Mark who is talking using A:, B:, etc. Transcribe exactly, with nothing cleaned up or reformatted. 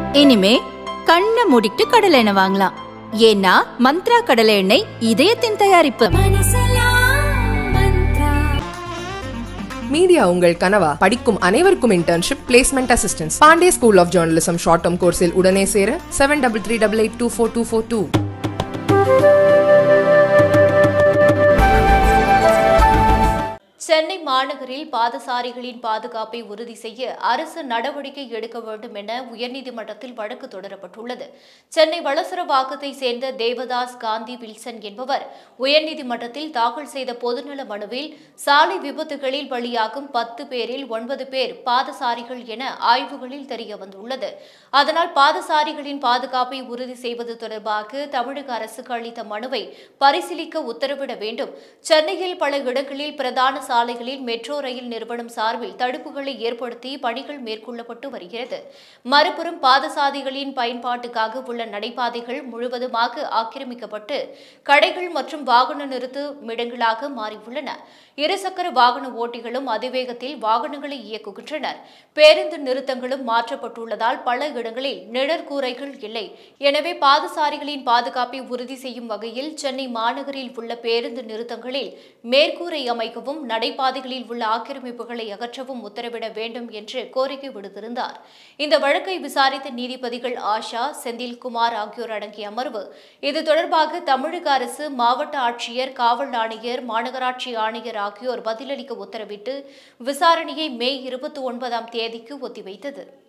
A: இனிமே கண்ணை மூடிட்டு கடலை எண்ணெய் வாங்கலாம். ஏன்னா மந்த்ரா கடலை எண்ணெய் இதயத்தின் தயாரிப்பு.
B: மீடியா உங்கள் கனவா? படிக்கும் அனைவருக்கும் internship, placement assistance. Pandey school of journalism short term கோர்ஸில் உடனே சேர seven double three double eight two four two four two.
C: Chennai மாநகரில் பாதசாரிகளின் பாதுகாப்பை உறுதி செய்ய அரசு நடவடிக்கை எடுக்க வேண்டும் என உயர்நீதிமன்றத்தில் வழக்கு தொடரப்பட்டுள்ளது. சென்னை வளசரவாக்கத்தை சேர்ந்த தேவதாஸ் காந்தி வில்சன் என்பவர் உயர்நீதிமன்றத்தில் தாக்கல் செய்த பொதுநல மனுவில் சாலை விபத்துகளில் பலியாகும் பத்து பேரில் ஒன்பது பேர் பாதசாரிகள் என ஆய்வுகளில் தெரியவந்துள்ளது. அதனால் பாதசாரிகளின் பாதுகாப்பை உறுதி செய்வது தொடர்பாக தமிழக அரசுக்கு அளித்த மனுவை பரிசீலிக்க உத்தரவிட வேண்டும். சென்னையில் பல இடங்களில் பிரதான சாலைகளில் மெட்ரோ ரயில் நிறுவனம் சார்பில் தடுப்புகளை ஏற்படுத்தி பணிகள் மேற்கொள்ளப்பட்டு வருகிறது. மறுபுறம் பாதசாரிகளின் பயன்பாட்டுக்காக உள்ள நடைபாதைகள் முழுவதுமாக ஆக்கிரமிக்கப்பட்டு கடைகள் மற்றும் வாகன நிறுத்துமிடங்களாக மாறியுள்ளன. இருசக்கர வாகன ஓட்டிகளும் அதிவேகத்தில் வாகனங்களை இயக்குகின்றனர். பேருந்து நிறுத்தங்களும் மாற்றப்பட்டுள்ளதால் பல இடங்களில் நிழற்கூரைகள் இல்லை. எனவே பாதசாரிகளின் பாதுகாப்பை உறுதி செய்யும் வகையில் சென்னை மாநகரில் உள்ள பேருந்து நிறுத்தங்களில் மேற்கூரை அமைக்கவும் நடைபாதைகளில் உள்ள ஆக்கிரமிப்புகளை அகற்றவும் உத்தரவிட வேண்டும் என்று கோரிக்கை விடுத்திருந்தார். இந்த வழக்கை விசாரித்த நீதிபதிகள் ஆஷா, செந்தில்குமார் ஆகியோர் அடங்கிய அமர்வு இது தொடர்பாக தமிழக அரசு, மாவட்ட ஆட்சியர், காவல் ஆணையர், மாநகராட்சி ஆணையர் ஆகியோர் பதிலளிக்க உத்தரவிட்டு விசாரணையை மே இருபத்தி ஒன்பதாம் தேதிக்கு ஒத்திவைத்தது.